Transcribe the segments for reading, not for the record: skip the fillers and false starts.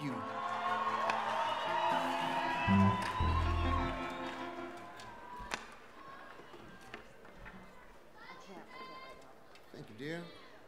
you. Thank you, dear.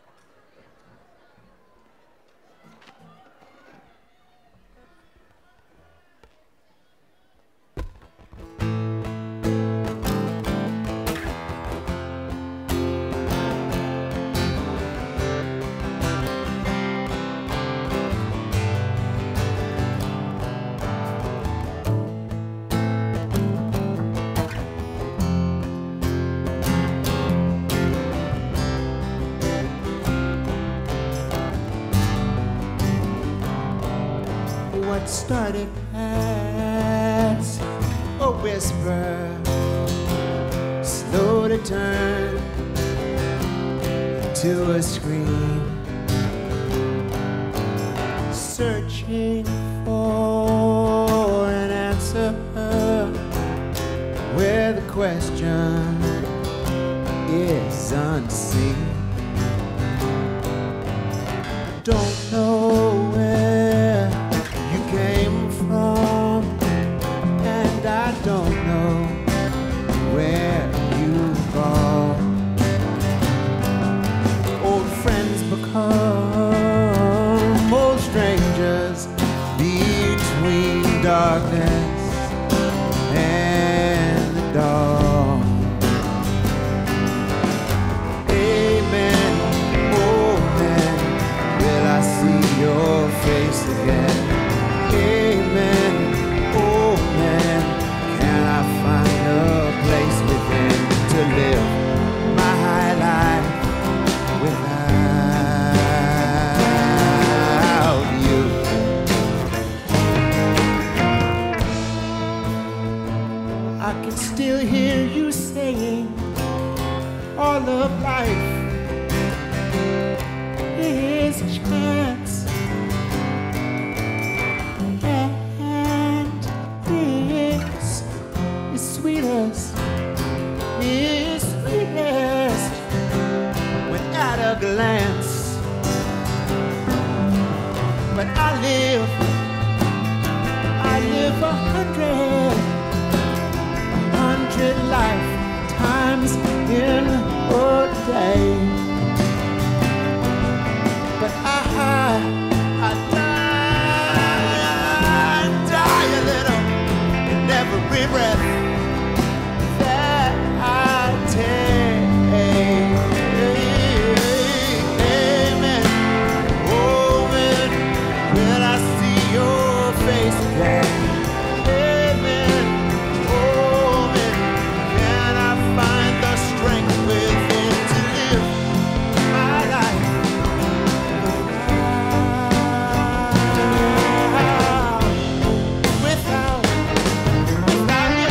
What started as a whisper slowly turned to a scream, searching for an answer where the question is unseen. Don't know where you came from, and I don't know where you've gone. Old friends become old strangers between darkness and the dawn. Amen, Omen, will I see your face again? Amen, Omen, can I find a place within to live my high life without you? I can still hear you saying all of life is a chance. Is sweetest when at a glance. But I live 100 lifetimes in a day. But I die a little in every breath that I take. Amen. Omen, will I see your face again? Amen. Omen, can I find the strength within to live my life without you?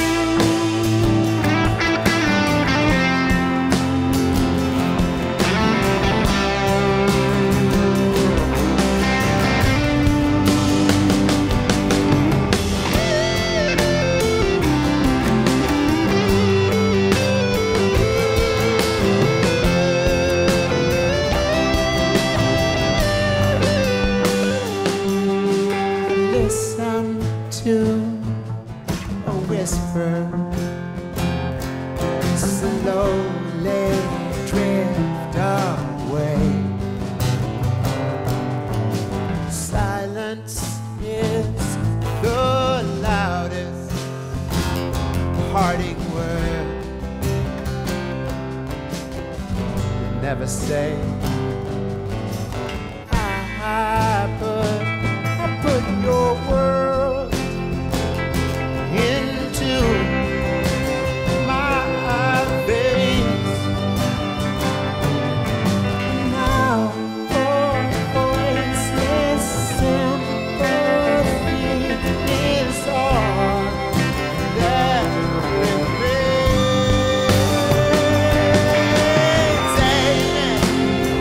Listen to a whisper, slowly drift away. Silence is the loudest parting word. You never say I put your world into my veins. Now your voice is sympathy is all that remains. Amen.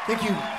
Thank you.